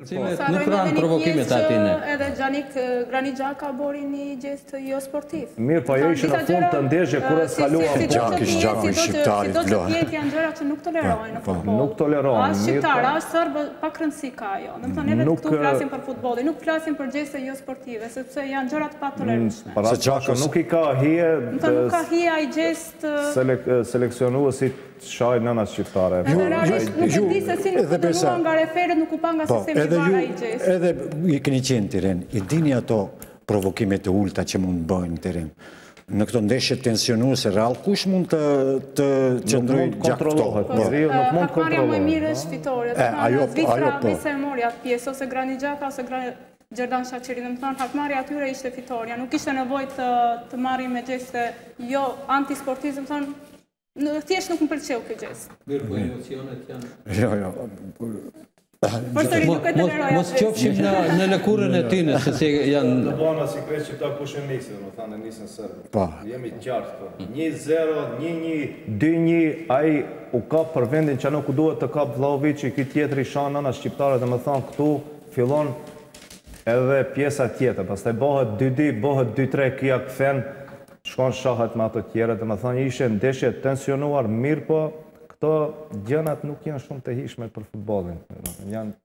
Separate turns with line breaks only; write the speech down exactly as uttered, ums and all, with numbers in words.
Cilet nuk kanë provokimet atine.
Edhe Gjanik Granit Xhaka bori një gest jo sportiv.
Mirë, po ajo ishte në fund të ndeshje kur e skaluam.
Gjaki është gjaki shqiptarit,
do të jetë janë gjëra që nuk tolerohen në futboll.
Nuk tolerohen.
As shqiptar, as serb, pa rëndësi ka ajo. Domethënë edhe këtu flasim për futbollin, nuk flasim për gjeste jo sportive, sepse janë gjëra të patolerueshme.
Se Xhaka nuk i ka hije.
Domethënë nuk ka hije ai gjest
seleksionuesit shaj nëna shqiptare.
Edhe realisht nuk e di se si nuk dënuan nga referët, nuk u pa nga sistemi i varë ai gjest.
Edhe i keni qenë teren, i dini ato provokimet e ulta që mund bëjnë teren. Në këto ndeshje tensionuese real, kush mund të qëndrojë gjatë këto?
Hakmarja më e mirë është fitore. Zvicra vise e mori atë pjesë, ose Granit Xhaka, ose Gjerdan Shaqiri. Në më thonë, hakmarja atyre ishte fitoria. Nuk ishte nevojë të marrin me gjeste jo antisportizëm, thonë, thjesht nuk më pëlqeu këtë gjest.
Mirë, po emocionet janë...
Jo, jo...
Mos qofshim në lëkurën e tyne, se si janë...
Në bana si krejt që ta kush e nisën, më thanë e nisën sërbë. Jemi qartë, po. një zero, një një, dy një, aji u kap për vendin që nuk u duhet të kap Vlahović, i këtë tjetëri shanë nëna shqiptare dhe më thanë këtu fillon edhe pjesa tjetër. Pastaj bëhet dy dy, bëhet dy tre, kia këthen, shkon shahat me ato tjere dhe më thanë ishe ndeshje tensionuar mirë po, këto gjënat nuk janë shumë të hishme për futbolin. Janë